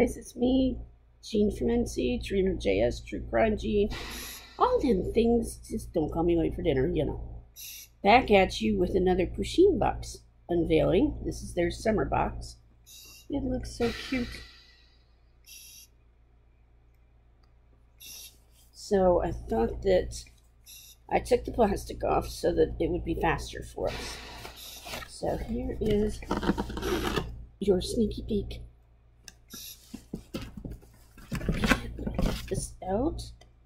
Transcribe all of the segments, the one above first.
guys, it's me, Jean from NC, dreamerjs, true crime Jean, all them things, just don't call me late for dinner, you know. Back at you with another Pusheen box unveiling. This is their summer box. It looks so cute. So I thought that I took the plastic off so that it would be faster for us. So here is your sneaky peek. Get this out.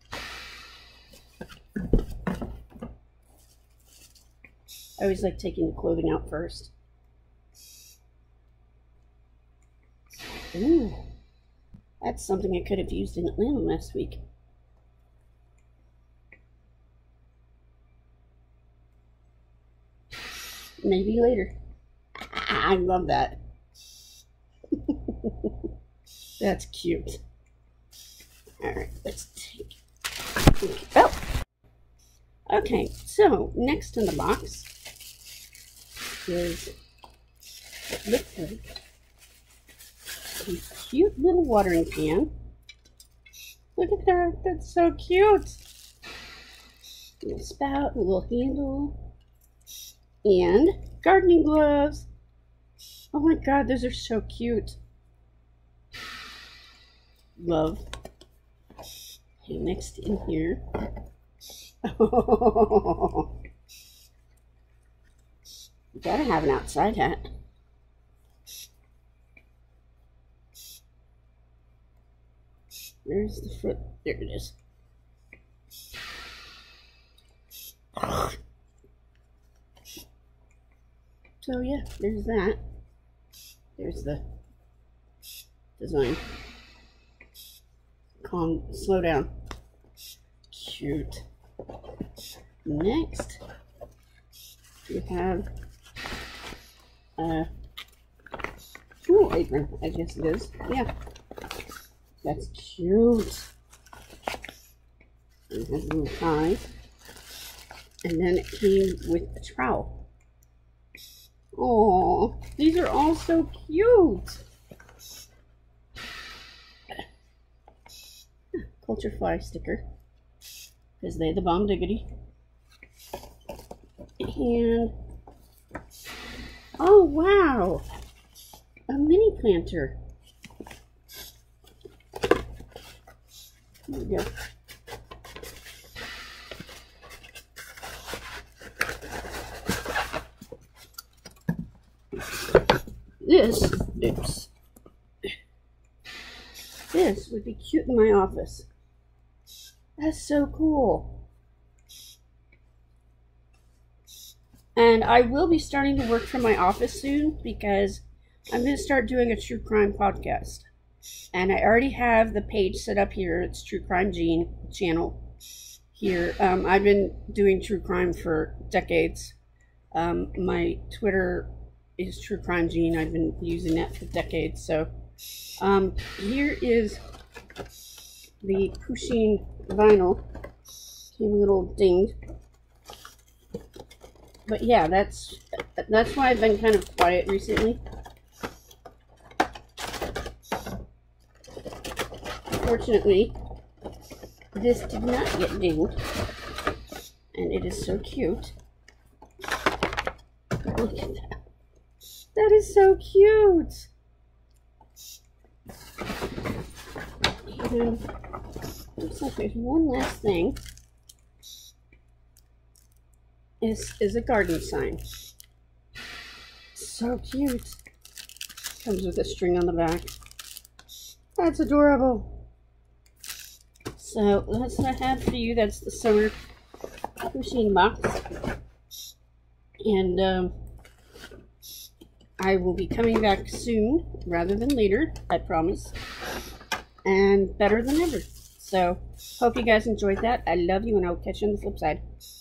I always like taking the clothing out first. Ooh, that's something I could have used in Atlanta last week. Maybe later. I love that. That's cute. Alright, let's take it out. Okay, so next in the box is what looks like a cute little watering can. Look at that, that's so cute. A little spout, a little handle, and gardening gloves. Oh my god, those are so cute. Love. Okay, next in here. Oh, you gotta have an outside hat. Where's the foot? There it is. So yeah, there's that. There's the design. Calm, slow down. Cute. Next, we have a tool apron, I guess it is. Yeah, that's cute. It has a little tie. And then it came with a trowel. Oh, these are all so cute. Culture fly sticker, because they the bomb diggity. And oh wow, a mini planter. Here we go. This would be cute in my office. That's so cool. And I will be starting to work from my office soon because I'm going to start doing a true crime podcast. And I already have the page set up here. It's True Crime Jean channel here. I've been doing true crime for decades. My Twitter is True Crime Jean. I've been using that for decades. So here is the Pusheen Vinyl. Came a little dinged. But yeah, that's why I've been kind of quiet recently. Fortunately, this did not get dinged. And it is so cute. Look at that. That is so cute. And looks like there's one last thing. Is a garden sign. So cute. Comes with a string on the back. That's adorable. So that's what I have for you. That's the summer Pusheen box. And I will be coming back soon rather than later, I promise. And better than ever. So hope you guys enjoyed that. I love you, and I'll catch you on the flip side.